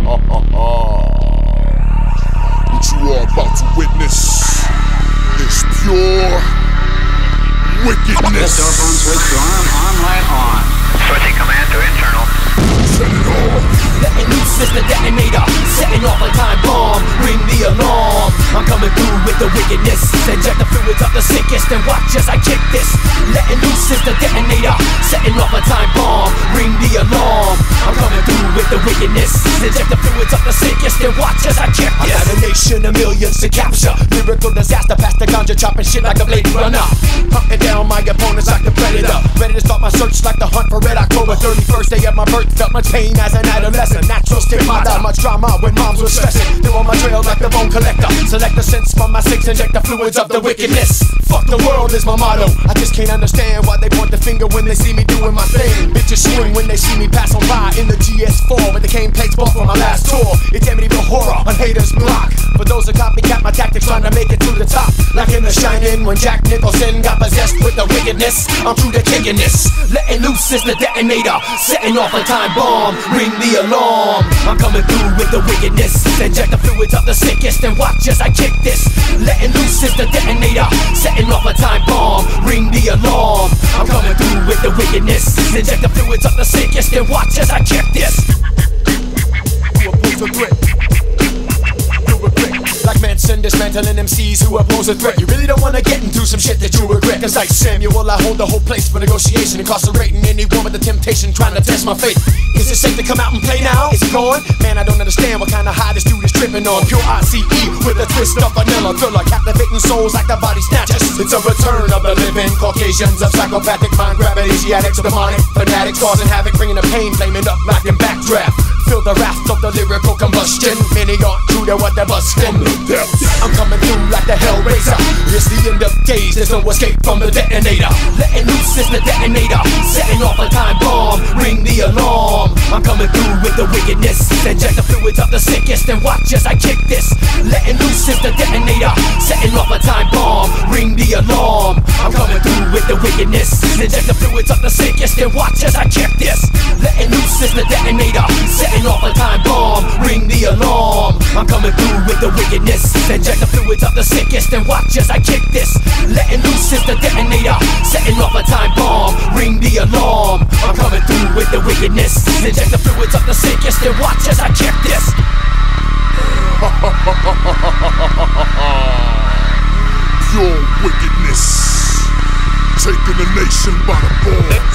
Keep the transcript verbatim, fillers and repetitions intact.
What you are about to witness is pure wickedness. Cell phone switch to arm, arm light on. Switching command to internal. Set it off. Letting loose is the detonator, setting off a time bomb. Ring the alarm. I'm coming through with the wickedness. Inject the fluids of the sickest and watch as I kick this. Letting loose is the detonator, setting off a time bomb. Ring the alarm. I'm coming through with the wickedness. Inject the fluids of the sickest and watch as I kick this. I got a nation of millions to capture. Lyrical disaster, past the ganja, chopping shit like a Blade Runner. Hunting down my opponents like the Predator. Ready to start my search like the hunt for Red October. thirty-first day of my birth, felt much pain as an adolescent. Natural stigmata, much drama when moms were stressing. They're on my trail like the bone collector. Select the sense from my six, inject the fluids of the wickedness. Fuck the world is my motto. I just can't understand why they point the finger when they see me doing my thing. Bitches swing when they see me pass on by in the G S four with the cane plates bought for my last tour. It's Amityville horror on haters block. For those that copycat my tactics, trying to make it to the top. Like in The Shining when Jack Nicholson got possessed with the wickedness. I'm through the kicking this. Letting loose is the detonator, setting off a time bomb. Ring the alarm. I'm coming through with the wickedness. Inject the fluids of the sickest and watch as I kick this. Letting loose is the detonator, setting off a time bomb. Ring the alarm. I'm coming through with the wickedness. Inject the fluids of the sickest and watch as I kick this. You oppose a threat. You regret. Like Manson dismantling M Cs who oppose a threat. You really don't wanna get into some shit that you regret. Cause like Samuel, I hold the whole place for negotiation, incarcerating anyone with the temptation trying to test my faith. Is it safe to come out and play now? Is it gone? Man, I don't understand what kind of high this dude is tripping on. Pure I C E with a twist of vanilla thriller, captivating souls like the body snatchers. It's a return of the living Caucasians, of psychopathic mind grabbing Asiatics, demonic fanatics, causing havoc, bringing the pain, flaming up like in backdraft. Feel the wrath of the lyrical combustion. Many aren't true to what they're busting. I'm coming through like the Hellraiser. It's the end of days, there's no escape from the detonator. Letting loose is the detonator, setting off a time bomb. Ring the alarm. I'm coming through with the wickedness. Inject the fluids of the sickest and watch as I kick this. Letting loose is the detonator, setting off a time bomb. Ring the alarm. I'm coming through with the wickedness. Inject the fluids of the sickest and watch as I kick this. Letting loose is the detonator, setting off a time bomb. Ring the alarm. I'm coming through with the wickedness. Inject the fluids of the sickest and watch as I kick this. Letting loose is the detonator, setting off a time bomb. Ring the alarm. I'm coming through with the wickedness. Inject the fluids of the sickest and watch as I kick this. Pure wickedness, taking the nation by the ball.